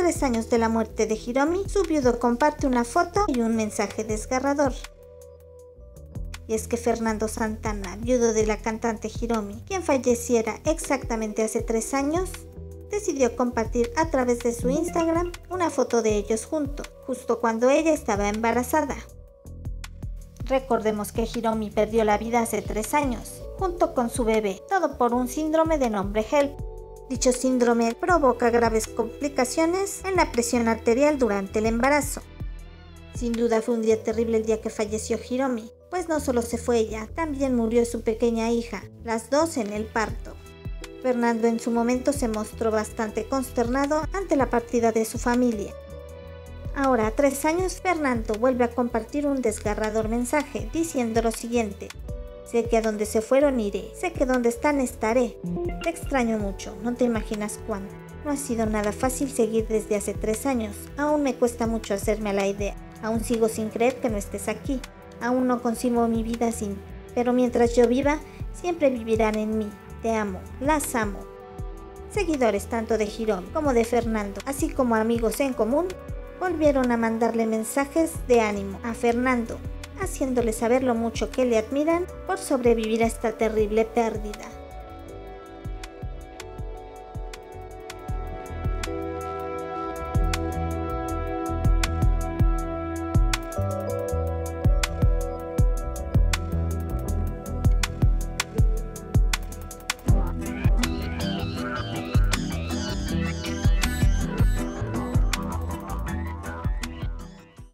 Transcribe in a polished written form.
3 años de la muerte de Hiromi, su viudo comparte una foto y un mensaje desgarrador. Y es que Fernando Santana, viudo de la cantante Hiromi, quien falleciera exactamente hace 3 años, decidió compartir a través de su Instagram una foto de ellos juntos, justo cuando ella estaba embarazada. Recordemos que Hiromi perdió la vida hace 3 años, junto con su bebé, todo por un síndrome de nombre HELLP. Dicho síndrome provoca graves complicaciones en la presión arterial durante el embarazo. Sin duda fue un día terrible el día que falleció Hiromi, pues no solo se fue ella, también murió su pequeña hija, las dos en el parto. Fernando en su momento se mostró bastante consternado ante la partida de su familia. Ahora, a 3 años, Fernando vuelve a compartir un desgarrador mensaje diciendo lo siguiente: sé que a donde se fueron iré, sé que donde están estaré. Te extraño mucho, no te imaginas cuánto. No ha sido nada fácil seguir desde hace 3 años, aún me cuesta mucho hacerme a la idea, aún sigo sin creer que no estés aquí, aún no concibo mi vida sin ti, pero mientras yo viva, siempre vivirán en mí, te amo, las amo. Seguidores tanto de Hiromi como de Fernando, así como amigos en común, volvieron a mandarle mensajes de ánimo a Fernando, haciéndole saber lo mucho que le admiran por sobrevivir a esta terrible pérdida.